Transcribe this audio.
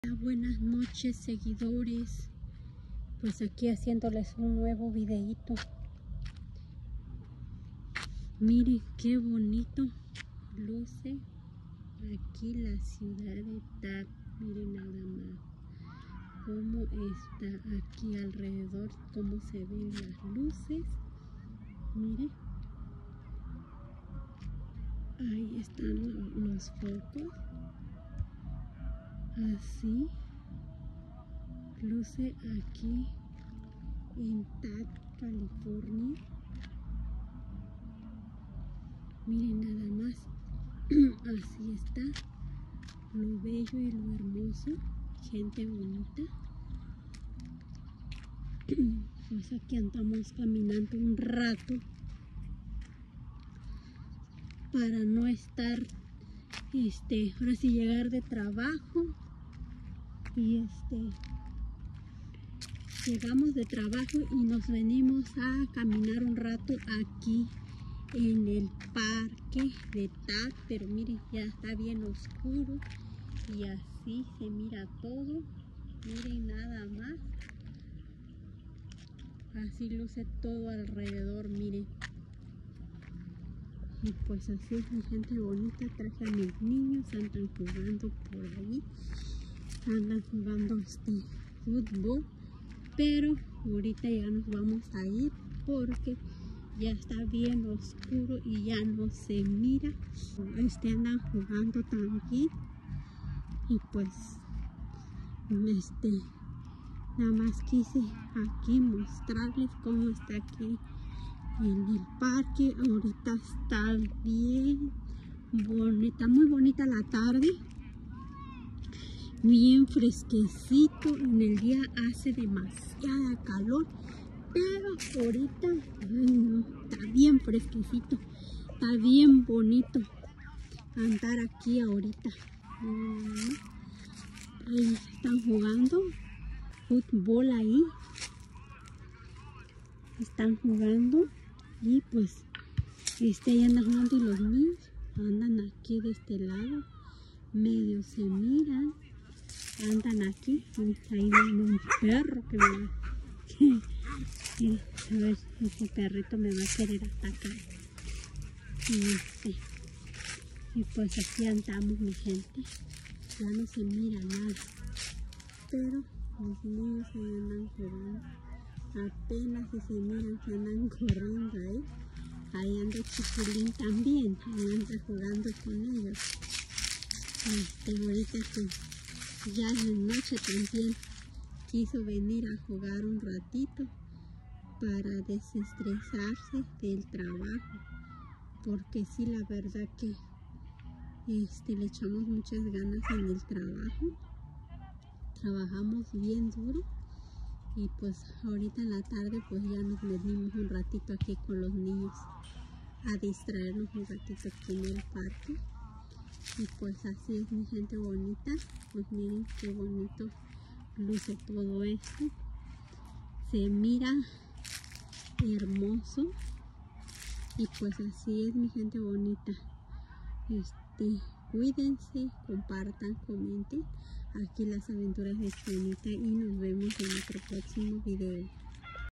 Buenas noches, seguidores. Pues aquí haciéndoles un nuevo videíto. Miren qué bonito luce aquí la ciudad de TAC. Miren nada más cómo está aquí alrededor, cómo se ven las luces. Miren, ahí están los focos. Así luce aquí en TAC, California. Miren nada más, así está lo bello y lo hermoso, gente bonita. Pues aquí andamos caminando un rato para no estar, ahora sí llegar de trabajo y llegamos de trabajo y nos venimos a caminar un rato aquí en el parque de TAC, pero miren, ya está bien oscuro y así se mira todo. Miren nada más, así luce todo alrededor, miren. Y pues así es mi gente bonita. Traje a mis niños, andan jugando por ahí, andan jugando fútbol, pero ahorita ya nos vamos a ir porque ya está bien oscuro y ya no se mira. Andan jugando también y pues nada más quise aquí mostrarles cómo está aquí en el parque. Ahorita está bien bonita, muy bonita la tarde, bien fresquecito. En el día hace demasiada calor, pero ahorita está bien fresquecito, está bien bonito andar aquí ahorita. Ahí están jugando fútbol, ahí están jugando y pues ahí andan jugando y los niños andan aquí de este lado, medio se miran, andan aquí. Ahí ven un perro que me va a ver, ese perrito me va a querer atacar. Y pues aquí andamos, mi gente. Ya no se mira nada, pero los niños ahí andan jugando. Apenas si se miran que andan corriendo ahí. Ahí anda Chiquilín también, ahí anda jugando con ellos. Ahorita que ya en la noche también quiso venir a jugar un ratito para desestresarse del trabajo, porque sí, la verdad que le echamos muchas ganas en el trabajo, trabajamos bien duro y pues ahorita en la tarde pues ya nos venimos un ratito aquí con los niños a distraernos un ratito aquí en el parque. Y pues así es, mi gente bonita. Pues miren qué bonito luce todo esto, se mira hermoso. Y pues así es, mi gente bonita. Cuídense, compartan, comenten aquí las aventuras de Chonita y nos vemos en otro próximo video.